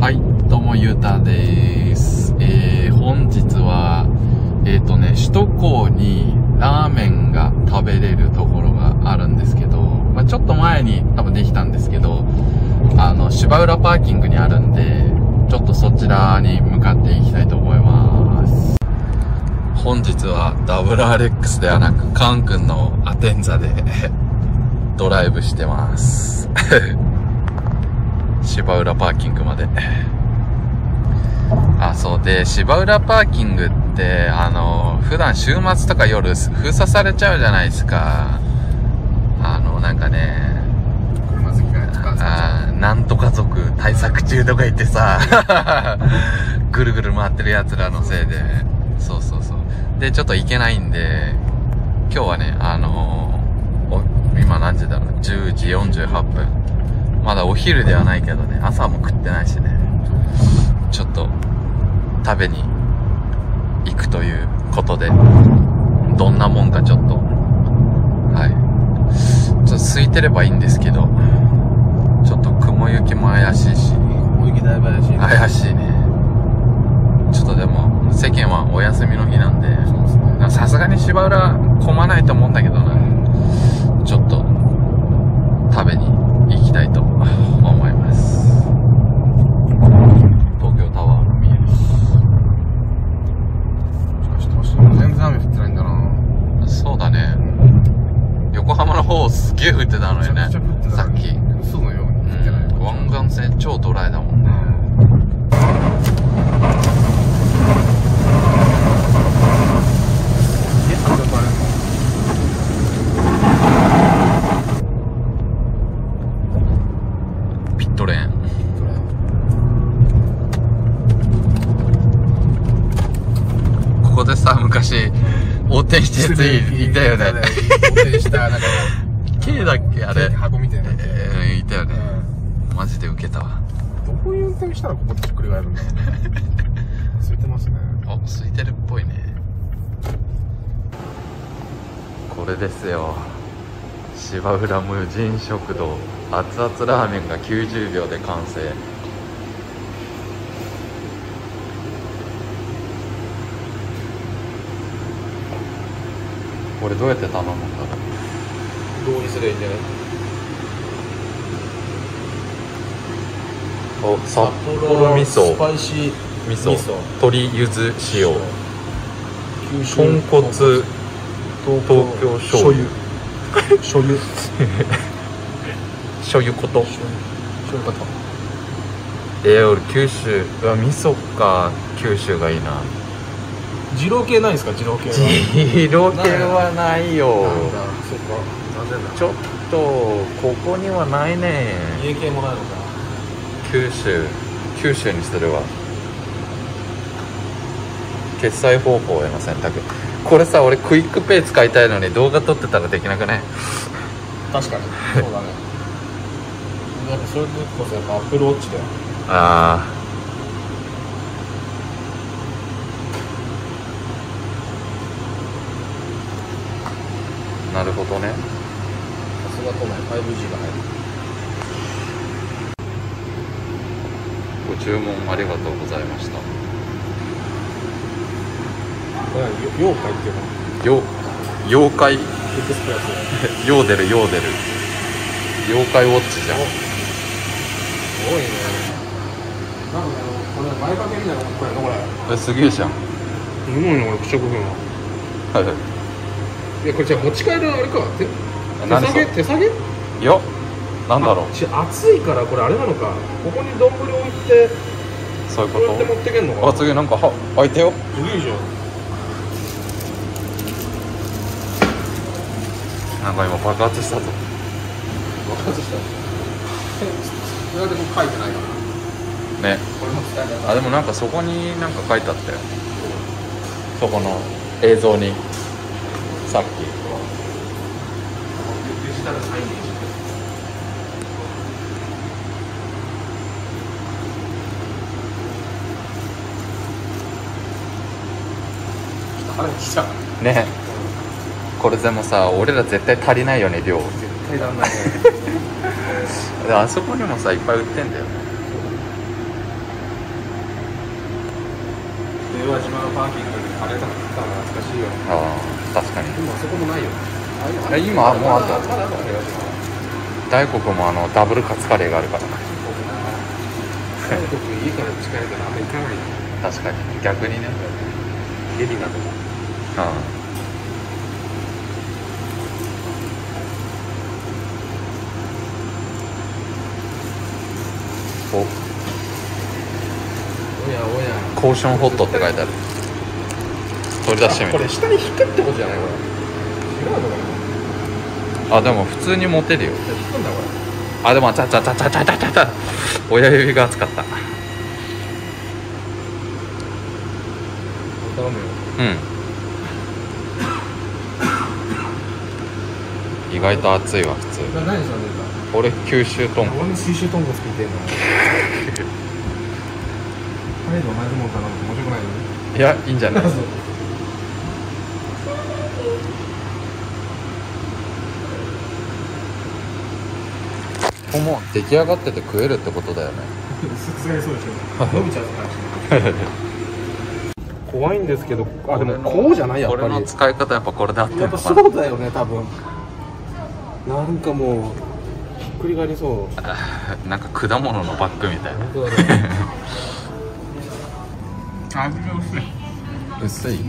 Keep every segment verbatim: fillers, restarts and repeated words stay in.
はい、どうもゆうたです。えー、本日は、えーとね、首都高にラーメンが食べれるところがあるんですけど、まあ、ちょっと前に多分できたんですけど、あの、芝浦パーキングにあるんで、ちょっとそちらに向かっていきたいと思います。本日は ダブルアールエックス ではなく、カン君のアテンザでドライブしてます。芝浦パーキングまで。あ、そうで、芝浦パーキングって、あの、普段週末とか夜封鎖されちゃうじゃないですか。あの、なんかね、 車好きがあなんとか族対策中とか言ってさ、ぐるぐる回ってる奴らのせいで、そうそうそう。で、ちょっと行けないんで、今日はね、あのー、今何時だろう、じゅうじよんじゅうはっぷん。まだお昼ではないけどね、朝も食ってないしね、ちょっと食べに行くということで、どんなもんかちょっと、はい。ちょっと空いてればいいんですけど、ちょっと雲行きも怪しいし、 雲行きだいぶ怪しいね。 怪しいね。ちょっとでも、世間はお休みの日なんで、さすがに芝浦混まないと思うんだけどな、ちょっと食べに行きたいと思います。東京タワーも見えるし。 しかし、全然雨降ってないんだな。 そうだね。横浜の方すげえ降ってたのにね。さっき。 嘘のように降ってない。 うん、湾岸線超ドライだもんね。ピットレーン。ここでさ、昔横転したやついたよね。 横転した、なんか K だっけあれ。 箱みたいな。 えー、いたよね。マジでウケたわ。 どこに運転したらここでひっくり返るんだろうね。空いてますね。 あ、空いてるっぽいね。これですよ。芝浦無人食堂。熱々ラーメンがきゅうじゅうびょうで完成。これどうやって頼むんだろう。 同意すればいいんじゃない？ お、札幌味噌、 スパイシー味噌、 味噌鶏柚子塩、豚骨、東京醤油、 醤油醤油こと。 醤油かと。 えー、俺九州、うわ、味噌か、九州がいいな。 二郎系ないんですか？二郎系は。 二郎系はないよ。 なんだ、そっか。なぜだ。 ちょっとここにはないね。 家系もないのか。 九州、九州にするわ。決済方法への選択。これさ、俺クイックペイ使いたいのに動画撮ってたらできなくね？ 確かに。そうだね。やっぱそれこそやっぱアップルウォッチだよ。 ああ、なるほどね。 さすが都内 ファイブジー が入る。 ご注文ありがとうございました。 これは妖怪っていうの？ よ妖怪エクスプレス。 ヨーデルヨーデル妖怪ウォッチじゃん。 すごいね。なんかこれ前掛けみたいなこれこれ。 え、すげえじゃん。 すごいね、これ不織布の。 はいはい。 いや、これじゃあ持ち帰るあれか。手手何下げ手下げ？ いや、なんだろう。 ち暑いからこれあれなのか。ここに丼置いてそういうここうやって持と。 ってけんのか。 あ、次なんかは開いてよ。 すげえじゃん。 なんか今爆発したぞ。 爆発した。それでも書いてないから。 ね。 これも使えない。 あ、でもなんかそこになんか書いてあったよ。そこの映像にさっき。 デジタルサイネージ。腹にきたね。これでもさ、俺ら絶対足りないよね、量。 絶対だんないね。 であそこにもさ、いっぱい売ってんだよね。 宇和島のパーキングにカレー食べたの懐かしいよ。 ああ確かに。 今そこもないよ。 え今もうあとまだあったの、宇和島。 大黒もあのダブルカツカレーがあるからな。 韓国家から近いからあんま行かないよ。 確かに逆にね。 ゲリラとか。 あおおやおや。 コーションホットって書いてある。取り出してみる。 これ下に引くってことじゃないこれ。違うのかな。 あでも普通に持てるよ。 引くんだこれ。 あでもちゃちゃちゃちゃちゃちゃちゃちゃ親指が熱かった。 頼むよ。 うん意外と熱いわ普通。 何さんでた。 俺九州豚骨。 俺も九州豚骨聞いてんの。カレーと同じもん頼むと面白くないよね。 いやいいんじゃないもう出来上がってて食えるってことだよね。 さすがにそうでしょ。伸びちゃうから怖いんですけど、あでもこうじゃないやっぱり。 これの使い方やっぱこれで合ってるやっぱのかな。 そうだよね多分。なんかもうひっくり返りそう。 なんか果物のバッグみたいな。 本当だね。味が薄い。 薄い、うん、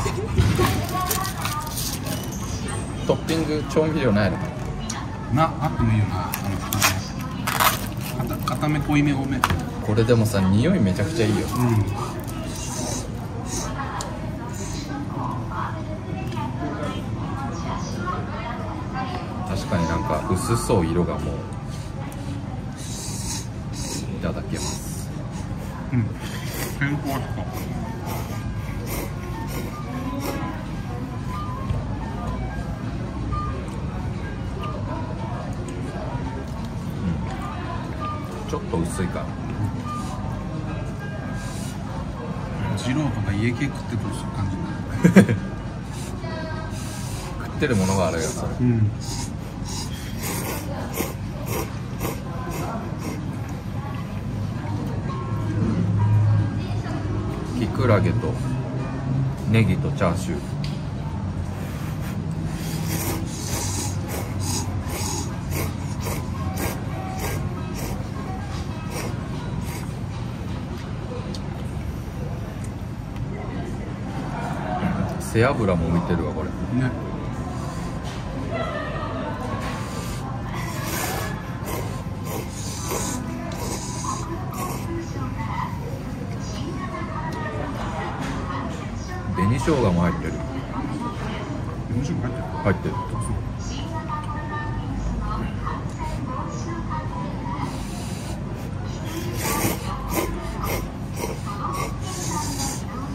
トッピング調味料ないのかな。あってもいいよな。あの固め濃いめ多め。 これでもさ匂いめちゃくちゃいいよ。 うん。 確かになんか薄そう色がもう。いただきます。 うん。健康しか。 ちょっと薄いか。 二郎とか家系食ってくる感じ。 食ってるものがあるよな。 うん。 きくらげとネギとチャーシュー。背脂も浮いてるわこれ。 ね。 紅生姜も入ってる。 紅生姜入ってる。 入ってる。うん。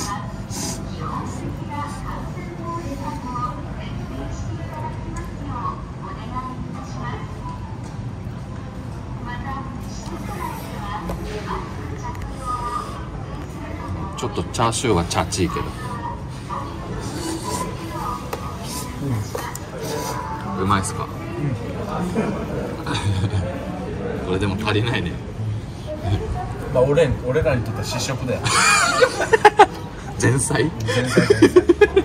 ちょっとチャーシューはチャチいけど、うん、うまいっすか、うん、これでも足りないね。 まあ俺俺らにとっては試食だよ。 前菜前菜前菜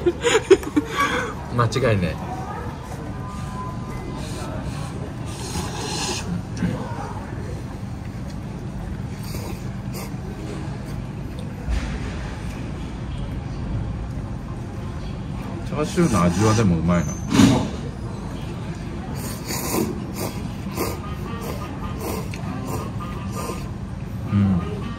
間違いない。チャーシューの味はでもうまいな。うん。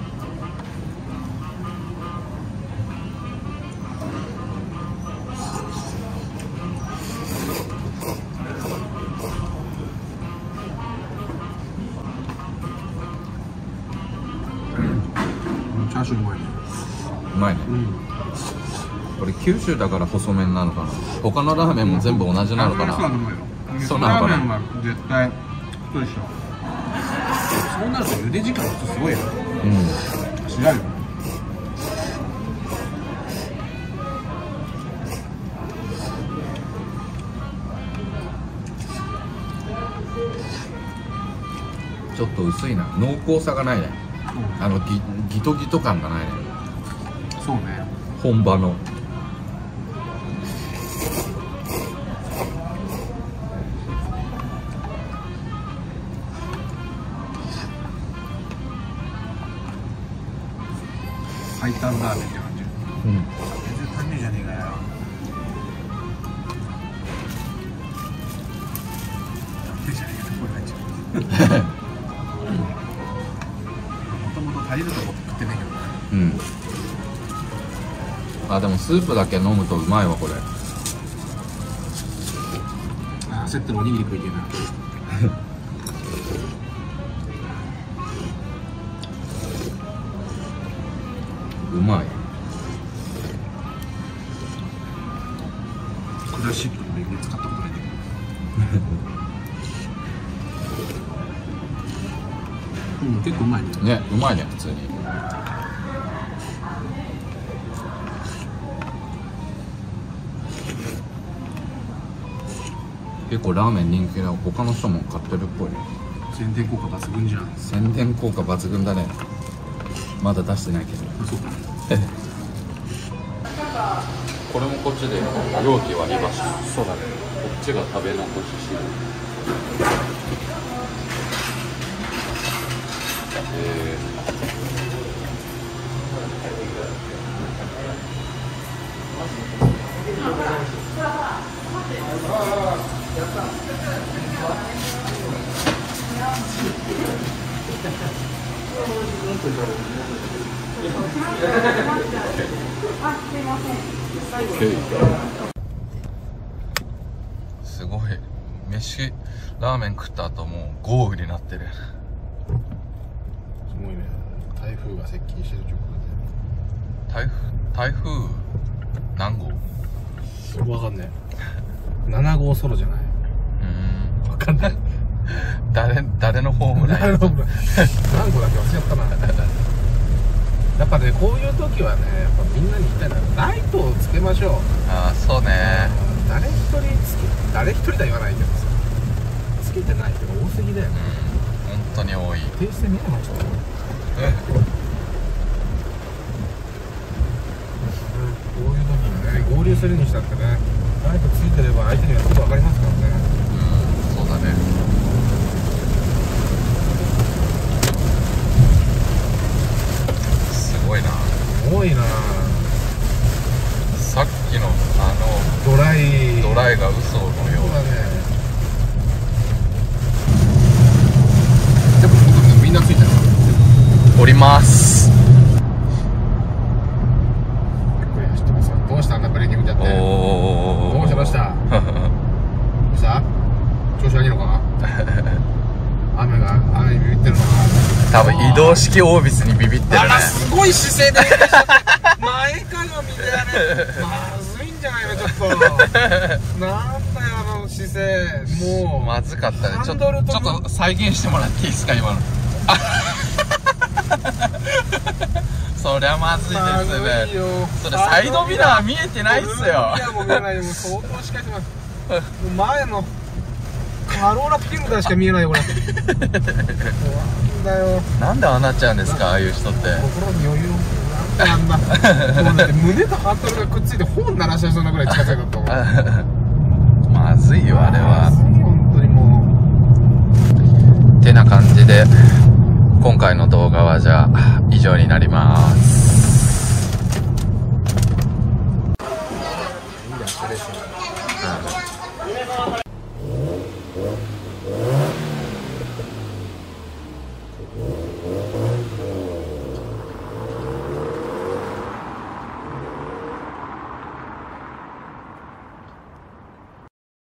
チャーシューうまいね。 うまいね。うん、これ九州だから細麺なのかな。他のラーメンも全部同じなのかな。 そうなのかな。ラーメンは絶対そうでしょ。そうなると茹で時間ってすごいよ。うん。違うよ。 ちょっと薄いな。濃厚さがないね。うん、あのギギトギト感がないね。 そうね。 本場の。 最短ラーメンって感じ。 うん。 全然単純じゃねえかよ。単純じゃねえかよ。これ入っちゃう。もともと足りると思って食ってねえけどね。 うん。あ、でもスープだけ飲むとうまいわこれ。 あ、セットのおにぎり食いてえな。 うまい。 クラシックのメニュー使ったことないんだけど。うん、結構うまいね。 ね、うまいね普通に。結構ラーメン人気だ。他の人も買ってるっぽいね。 宣伝効果抜群じゃん。 宣伝効果抜群だね。まだ出してないけど。 そうか。 これもこっちで容器割り箸。 そうだね。 こっちが食べ残し汁。えすごい。飯ラーメン食った後もう豪雨になってる。 すごいね。台風が接近してる直後台風台風何号？ で。わかんない。なな号ソロじゃない。 うーん、 わかんない。 誰誰のホームランやつ？ 何号だけ忘れちゃったな。やっぱね、こういう時はね、やっぱみんなに言いたいのはライトをつけましょう。 ああ、そうね。 誰一人つけ、誰一人とは言わないけどさ、つけてない人が多すぎだよね。 うん、本当に多い。 停止線見えないちょっと。こういう時にね、合流するにしたってね、ライトついてれば相手にはすぐ分かりますからね。 うん、そうだね。すごいな。 すごいな。 さっきのあのドライドライが嘘のよう。 そうだね。でも僕みんなついてる。 降ります。 どうしたんだブレーキ見ちゃって。 おお。 どうしたどうした。どうした。調子悪いのか。雨が雨にビビってるのか。 多分移動式オービスにビビってるね。 あらすごい姿勢で前かがみたいな。まずいんじゃないのちょっと。なんだよあの姿勢。もうまずかったね。ちょっとちょっと再現してもらっていいですか今の。そりゃまずいですね。それサイドミラー見えてないっすよ。 サイドミラーも見えないよ。もう相当しかしてます。もう前のカローラピルダーしか見えないよこれ。怖いんだよ。 なんでああなっちゃうんですかああいう人って。 心に余裕をなんだ。そうだって胸とハンドルがくっついて本鳴らしちゃいそうなぐらい近づいたと思う。 まずいよあれは。 本当にもう。てな感じで。今回の動画はじゃあ以上になります。うん